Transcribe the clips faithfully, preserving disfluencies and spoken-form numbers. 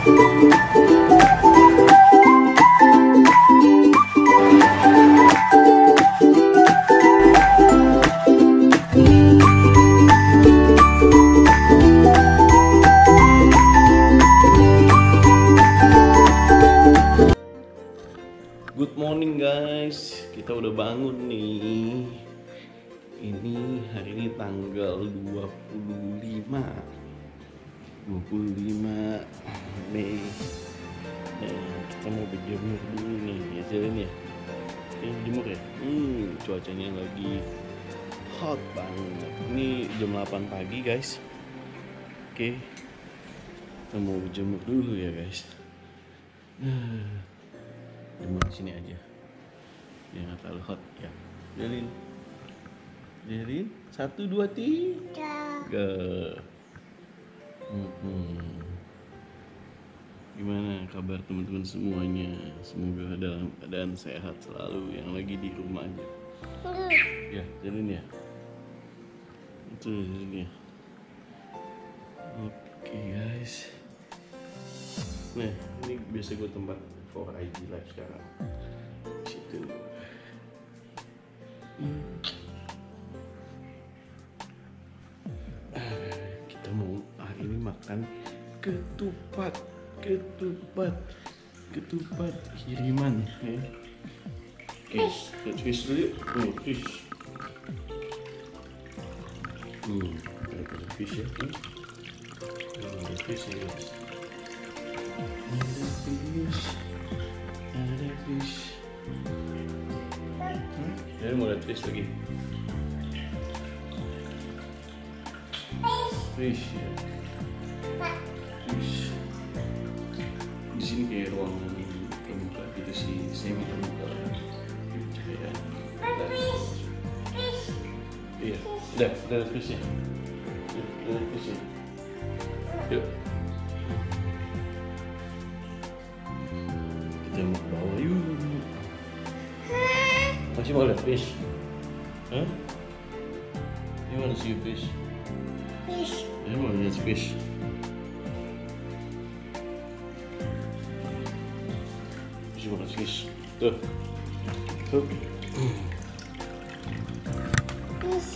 Good morning guys, kita udah bangun nih. Ini hari ini tanggal dua puluh lima Mei. Nah, kita mau berjemur dulu nih, ya jalan ya. Ini jemur ya. Hmm, cuacanya lagi hot banget. Ini jam delapan pagi guys. Oke, kita mau berjemur dulu ya guys. Jemur di sini aja, biar nggak terlalu hot ya. Jalin, jalin, satu dua tiga. Hmm. Gimana kabar teman-teman semuanya? Semoga dalam keadaan sehat selalu yang lagi di rumah aja. Ya, jalin ya. Itu jalin ya. Oke guys. Nah, ini biasa gue tempat for I G live sekarang. Situ. Hmm. Ah, kita mau hari ini makan ketupat, ketupat, ketupat kiriman. Ya. Oke, lihat fish dulu yuk. Nih fish. Hmm, ada fish ya. Hmm. Ada fish ya guys. Ada fish, ada fish. Hmm? Jadi mau lihat fish lagi. Fish ya. Fish. Di sini kayak ruang terbuka gitu sih, semi terbuka. Ya. Iya, udah, udah lihat fish ya. Udah lihat fish ya. Yuk. Kita mau ke bawah yuk. Masih mau lihat fish? Hah? You wanna see fish? Fish. You wanna lihat fish? You wanna fish? Tuh. Tuh. Fish.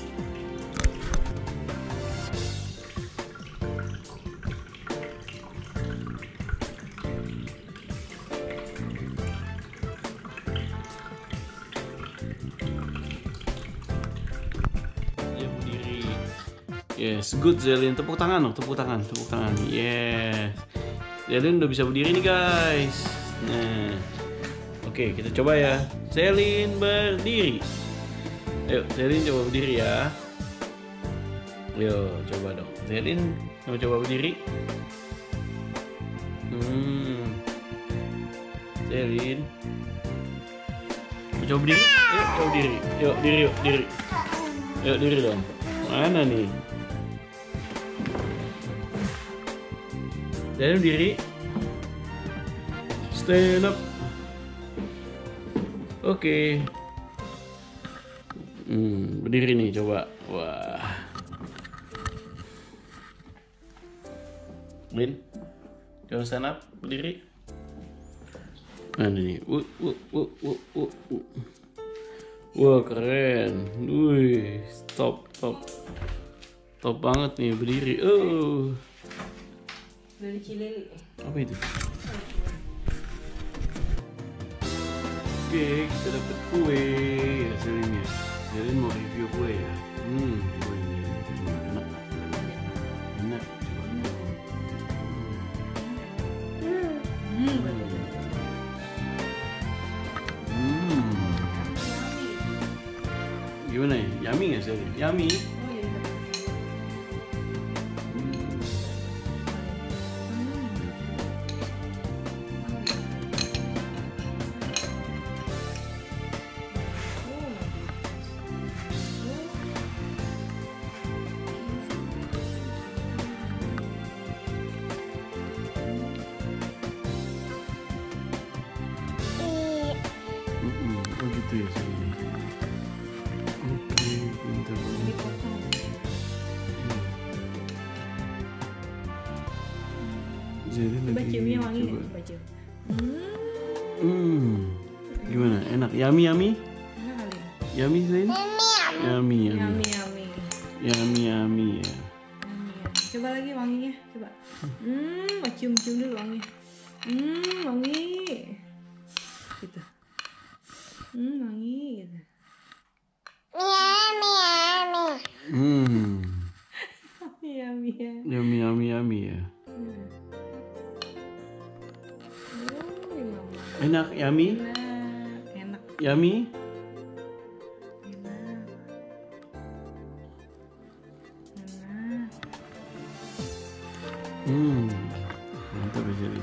Yes, good Zelin. Tepuk tangan dong, tepuk tangan, tepuk tangan. Yes. Zelin udah bisa berdiri nih guys. Nah, oke kita coba ya. Zelin berdiri. Ayo, Zelin coba berdiri ya. Ayo, coba dong. Zelin mau coba berdiri. Hmm. Zelin. Mau coba berdiri? Ayo, coba berdiri. Yuk, diri yuk, diri. Yuk, diri dong. Mana nih? Jadi berdiri, stand up. Oke, okay. hmm, berdiri nih coba. Wah, Lin, coba stand up, berdiri. Mana nih? Uh, uh, uh, uh, uh, uh. Wah keren, wih, top, top, top banget nih berdiri. Oh. Dari Cilili. Apa itu? Oke, kita dapat kue ya Zelin ya. Zelin mau review kue ya. Hmm, kue ini enak. Enak. Hmm. Hmm. Gimana ya? Yummy nggak Zelin? Yummy. gitu ya sayang. Oke, pintar banget. Zelin Coba lagi ciumnya wangi coba. nggak? Coba cium. Hmm. Hmm. Gimana? Enak? Yummy yummy? Enak kali. Yummy Zelin? Yummy yummy. Yummy yummy. Yummy yummy ya. Yummy, yummy. Coba lagi wanginya, coba. Hmm, mau cium-cium dulu wangi. Hmm, wangi. Gitu. Hmm, wangi gitu. Hmm. Yummy ya. Yummy yummy yummy ya. Hmm. Oh, mama. Enak yummy? Enak, enak, Yummy? enak. Enak. Hmm. Mantap ya Zelin.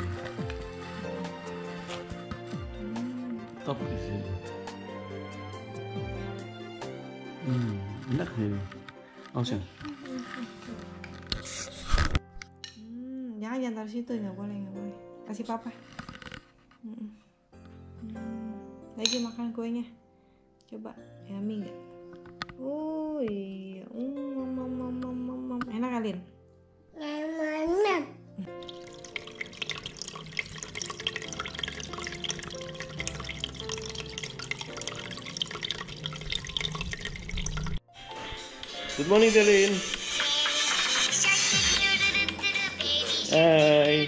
Hmm. Top ya Zelin. Hmm. Enak Zelin. Awas ya. Hmm, jangan jangan taruh situ, nggak boleh nggak boleh. Kasih papa. Hmm. Hmm. Lagi makan kuenya. Coba, yummy nggak? Oh iya, um, mam, mam, mam, mam, mam. Enak kalian? Good morning Zelin. Hai.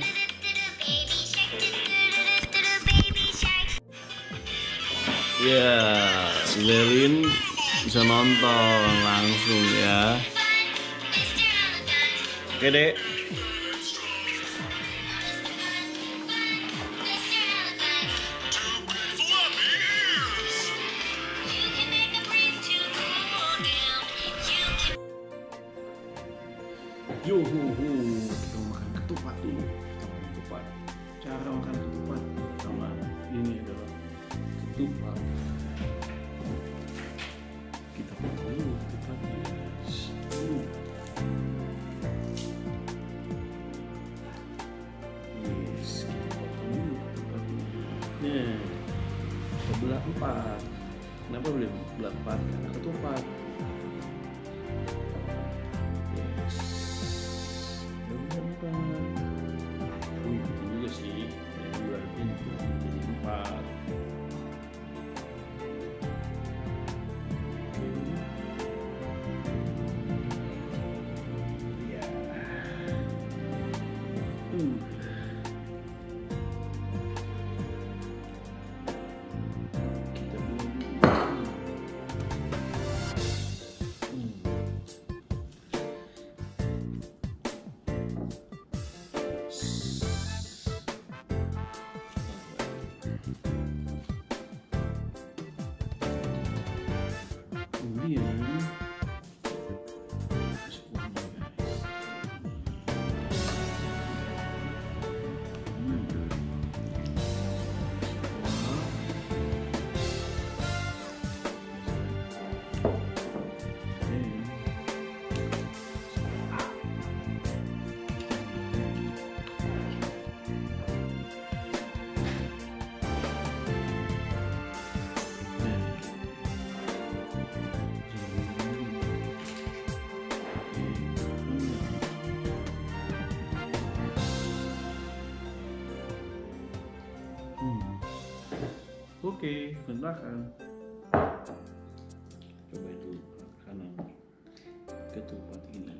Ya, Zelin bisa nonton langsung ya. Oke dek. Yuhuhu, kita mau makan ketupat dulu. Kita makan ketupat. Cara makan ketupat pertama ini adalah ketupat. Kita potong dulu ketupatnya. Hmm. Yes, kita potong dulu ketupatnya. Nah, kita belah empat. Kenapa boleh belah empat? Karena ketupat. Yes. Oh, itu juga sih. Yang bulatin jadi empat. Ya. Uh. Kita buat dulu. Hmm. Kemudian terus kuahnya guys. Hmm. Kuah. Hmm. Oke, makan. Coba itu makanan ketupat ini.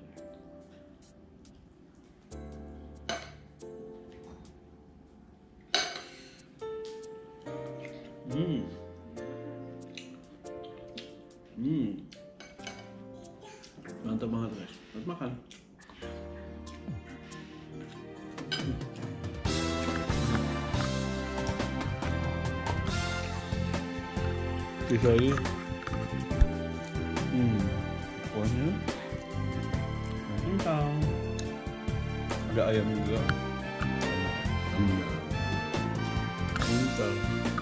Hmm. Hmm. Mantap banget guys. Harus makan. Bisa lagi. Hmm. Kuahnya kental. Ada ayam juga. Hmm. Kental.